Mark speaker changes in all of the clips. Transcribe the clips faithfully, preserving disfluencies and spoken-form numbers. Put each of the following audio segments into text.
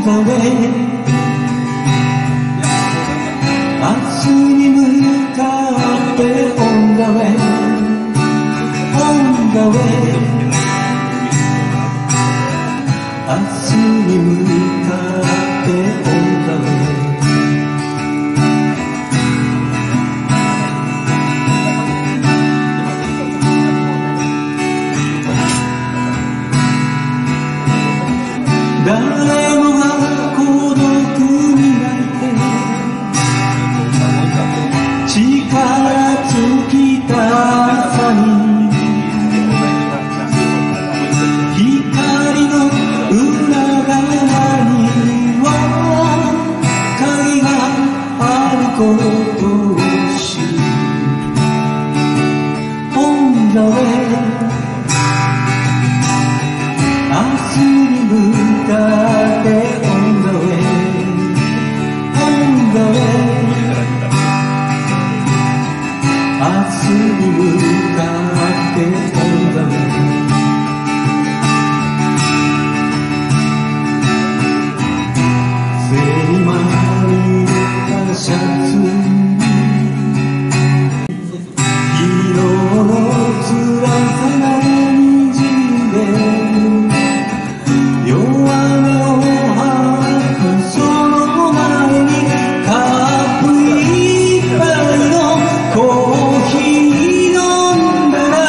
Speaker 1: the way 明日に向かって on the way on the way 明日に向かって on the way 誰もが孤独に泣いて力尽きた朝に光の裏側には影があることを知る On the way 明日に向かって On the way On the way 明日に向かって On the way 背に巻いたシャツに昨日の辛さがにじんでる弱音を吐くその前にカップいっぱいのコーヒー飲んだら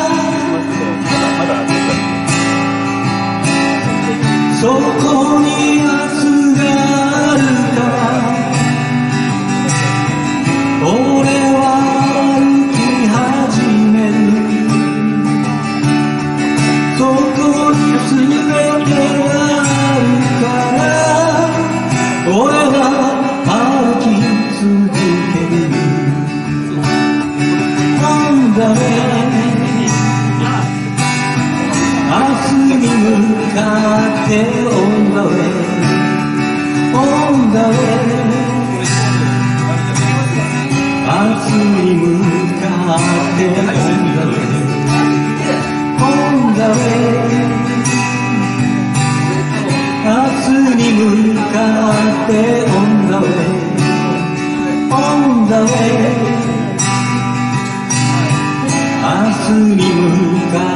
Speaker 1: そこに明日があるから俺は歩き始めるそこに全てが俺は歩き続ける On the way 明日に向かって On the way On the way 明日に向かって On the way On the way 明日に向かって On the way On the way 明日に向か